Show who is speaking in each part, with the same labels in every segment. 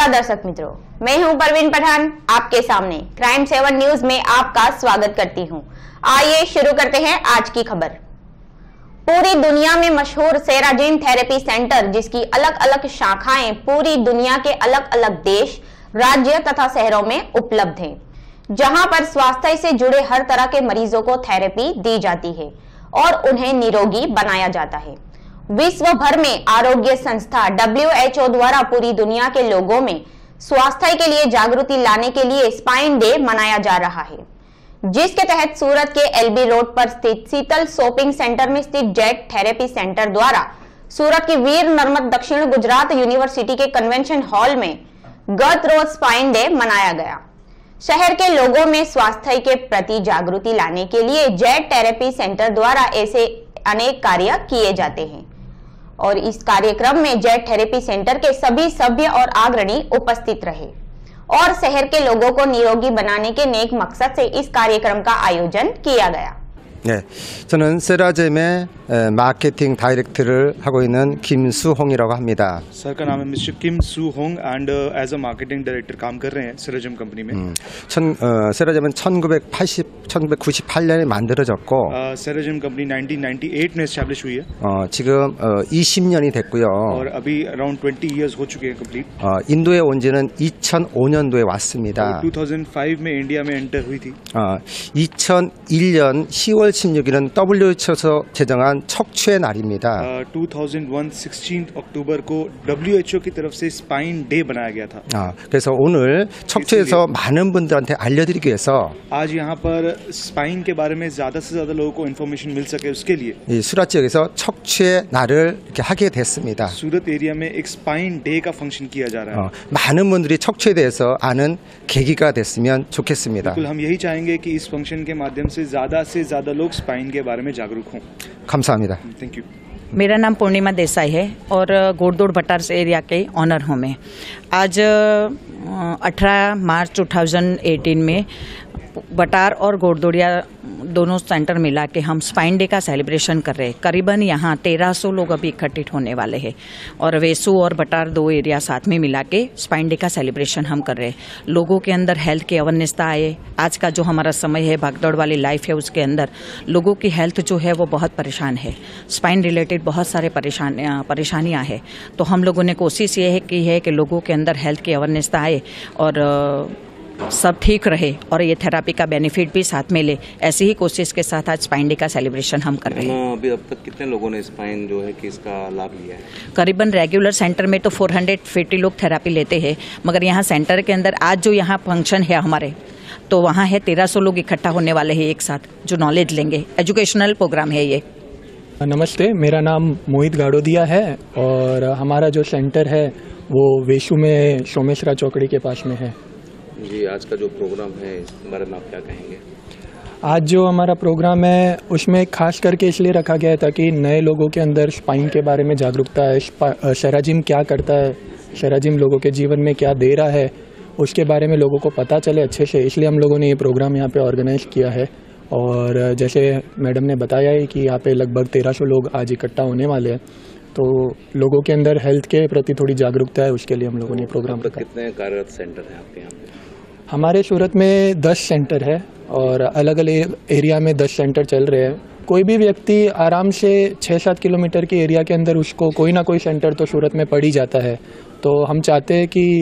Speaker 1: नमस्कार दर्शक मित्रों, मैं हूं परवीन पठान। आपके सामने क्राइम 7 न्यूज में आपका स्वागत करती हूं। आइए शुरू करते हैं आज की खबर। पूरी दुनिया में मशहूर सेराजिम थेरेपी सेंटर, जिसकी अलग अलग शाखाएं पूरी दुनिया के अलग अलग देश, राज्य तथा शहरों में उपलब्ध हैं, जहां पर स्वास्थ्य से जुड़े हर तरह के मरीजों को थेरेपी दी जाती है और उन्हें निरोगी बनाया जाता है। विश्व भर में आरोग्य संस्था WHO द्वारा पूरी दुनिया के लोगों में स्वास्थ्य के लिए जागृति लाने के लिए स्पाइन डे मनाया जा रहा है, जिसके तहत सूरत के LB रोड पर स्थित शीतल शॉपिंग सेंटर में स्थित जेट थेरेपी सेंटर द्वारा सूरत की वीर नर्मद दक्षिण गुजरात यूनिवर्सिटी के कन्वेंशन हॉल में गत रोज स्पाइन डे मनाया गया। शहर के लोगों में स्वास्थ्य के प्रति जागृति लाने के लिए जेट थेरेपी सेंटर द्वारा ऐसे अनेक कार्य किए जाते हैं और इस कार्यक्रम में जेट थेरेपी सेंटर के सभी सभ्य और अग्रणी उपस्थित रहे और शहर के लोगों को निरोगी बनाने के नेक मकसद से इस कार्यक्रम का आयोजन किया गया।
Speaker 2: 네, 저는 세라젬의 마케팅 다이렉터를 하고 있는 김수홍이라고 합니다.
Speaker 3: सर का नाम है mister Kim Soo Hong and as a marketing director काम कर रहे हैं सेराजिम कंपनी में।
Speaker 2: 세라젬은 1998년에 만들어졌고
Speaker 3: सेराजिम कंपनी 1998 में एस्टैब्लिश हुई है।
Speaker 2: 지금 20년이 됐고요.
Speaker 3: और अभी अराउंड 20 इयर्स हो चुके हैं कंप्लीट।
Speaker 2: 인도에 온 지는 2005년도에 왔습니다.
Speaker 3: 2005 में इंडिया में एंटर हुई थी।
Speaker 2: 2001년 10월 16일은 WHO에서 제정한 척추의 날입니다.
Speaker 3: 2001 16 अक्टूबर को WHO की तरफ से स्पाइन डे बनाया गया था।
Speaker 2: 그래서 오늘 척추에서 많은 분들한테 알려드리기 위해서
Speaker 3: आज यहाँ पर स्पाइन के बारे में ज़्यादा से ज़्यादा लोगों को इन्फॉर्मेशन मिल सके उसके लिए
Speaker 2: 이 수라트 지역에서 척추의 날을 이렇게 하게 됐습니다.
Speaker 3: सूरत एरिया में एक स्पाइन डे का फंक्शन किया जा रहा है।
Speaker 2: 많은 분들이 척추에 대해서 아는 계기가 됐으면 좋겠습니다.
Speaker 3: बिल्कुल हम यही चाहेंगे कि इस फंक्शन के माध्यम से ज़्यादा लोग स्पाइन के बारे में जागरूक हों।
Speaker 2: 감사합니다.
Speaker 3: Thank you.
Speaker 4: मेरा नाम पूर्णिमा देसाई है और घोड़दौड़ भटार एरिया के ऑनर हूँ मैं। आज 18 मार्च 2018 में भटार और घोड़दौड़िया दोनों सेंटर मिला के हम स्पाइन डे का सेलिब्रेशन कर रहे हैं। करीबन यहाँ 1300 लोग अभी इकट्ठित होने वाले हैं और वेसू और भटार दो एरिया साथ में मिला के स्पाइन डे का सेलिब्रेशन हम कर रहे हैं। लोगों के अंदर हेल्थ की अवेयरनेसता आए। आज का जो हमारा समय है, भागदौड़ वाली लाइफ है, उसके अंदर लोगों की हेल्थ जो है वो बहुत परेशान है। स्पाइन रिलेटेड बहुत सारे परेशानियाँ हैं। तो हम लोगों ने कोशिश ये की है कि लोगों के अंदर हेल्थ की अवेयरनेसता आए और सब ठीक रहे और ये थेरापी का बेनिफिट भी साथ में ले। ऐसी ही कोशिश के साथ आज स्पाइन डे का सेलिब्रेशन हम कर रहे हैं।
Speaker 5: अभी अब तक कितने लोगों ने स्पाइन जो है कि इसका लाभ लिया है?
Speaker 4: करीबन रेगुलर सेंटर में तो 450 लोग थेरापी लेते हैं, मगर यहाँ सेंटर के अंदर आज जो यहाँ फंक्शन है हमारे, तो वहाँ है 1300 लोग इकट्ठा होने वाले हैं एक साथ, जो नॉलेज लेंगे। एजुकेशनल प्रोग्राम है ये।
Speaker 6: नमस्ते, मेरा नाम मोहित गाड़ोदिया है और हमारा जो सेंटर है वो वेशू में सोमेश्वरा चौकड़ी के पास में है।
Speaker 5: जी, आज का जो प्रोग्राम है इस बारे में आप क्या कहेंगे?
Speaker 6: आज जो हमारा प्रोग्राम है उसमें खास करके इसलिए रखा गया है ताकि नए लोगों के अंदर स्पाइन के बारे में जागरूकता है। सेराजिम क्या करता है, सेराजिम लोगों के जीवन में क्या दे रहा है, उसके बारे में लोगों को पता चले अच्छे से। इसलिए हम लोगों ने ये प्रोग्राम यहाँ पे ऑर्गेनाइज किया है और जैसे मैडम ने बताया है कि यहाँ पे लगभग 1300 लोग आज इकट्ठा होने वाले हैं, तो लोगों के अंदर हेल्थ के प्रति थोड़ी जागरूकता है, उसके लिए हम लोगों ने प्रोग्राम रखा।
Speaker 5: कितने कार्यरत सेंटर हैं आपके यहाँ पे?
Speaker 6: हमारे सूरत में 10 सेंटर है और अलग अलग एरिया में 10 सेंटर चल रहे हैं। कोई भी व्यक्ति आराम से 6-7 किलोमीटर के एरिया के अंदर उसको कोई ना कोई सेंटर तो सूरत में पड़ ही जाता है। तो हम चाहते हैं कि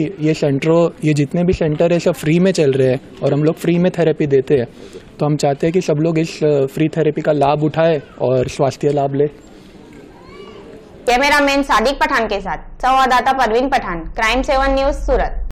Speaker 6: ये जितने भी सेंटर है सब फ्री में चल रहे हैं और हम लोग फ्री में थेरेपी देते हैं। तो हम चाहते हैं कि सब लोग इस फ्री थेरेपी का लाभ उठाए और स्वास्थ्य लाभ ले।
Speaker 1: कैमरामैन सादिक पठान के साथ संवाददाता परवीन पठान, क्राइम 7 न्यूज सूरत।